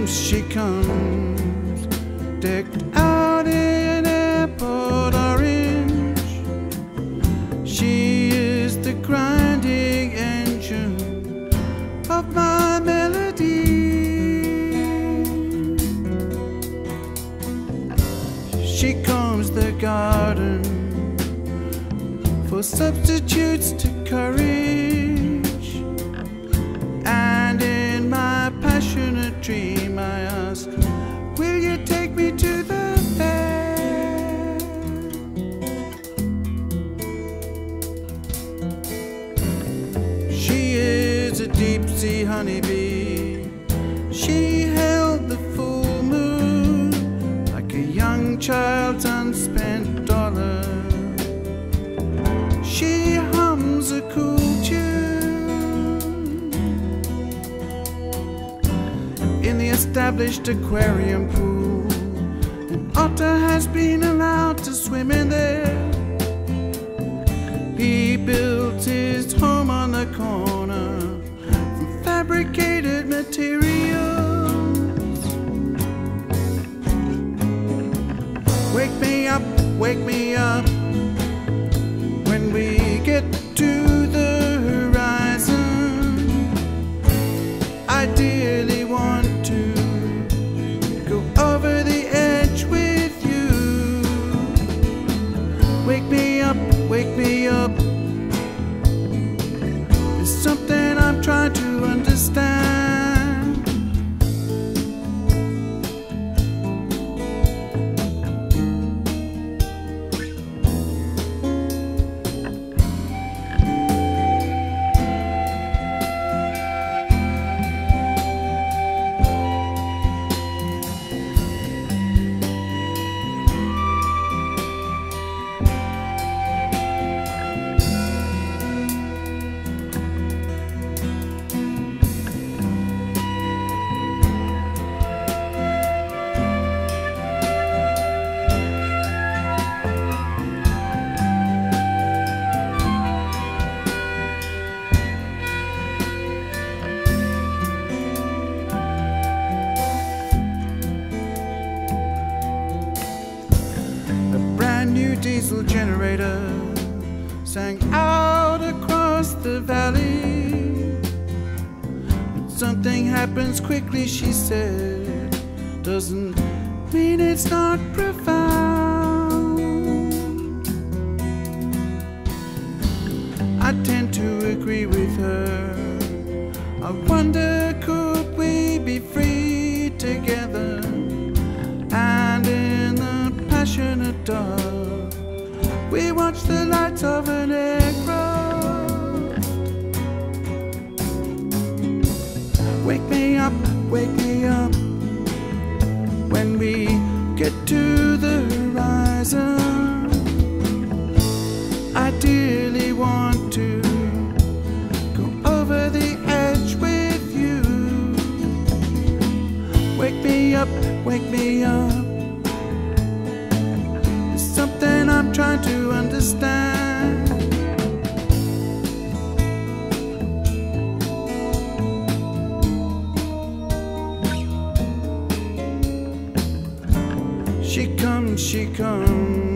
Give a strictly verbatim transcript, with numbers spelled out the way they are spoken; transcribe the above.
comes, she comes, decked out in airport orange. She is the grinding engine of my melody. She combs the garden for substitutes to courage, and in my passionate dream I ask, will you take me to the fair? She is a deep sea honeybee. She held the full moon like a young child's unspent dollar. She hums a cool tune in the established aquarium pool. An otter has been allowed to swim in there. He built his home on the corner from fabricated materials. Wake me up, wake me up when we get to the horizon. I dearly want to go over the edge with you. Wake me up, wake me up. There's something I'm trying to understand. New diesel generator sang out across the valley. When something happens quickly, she said, doesn't mean it's not profound. I tend to agree with her. I wonder, could we be free together? And in the passionate dark, we watch the lights of an aircraft. Wake me up, wake me up when we get to the horizon. I dearly want to go over the edge with you. Wake me up, wake me up. Something I'm trying to understand. She comes, she comes.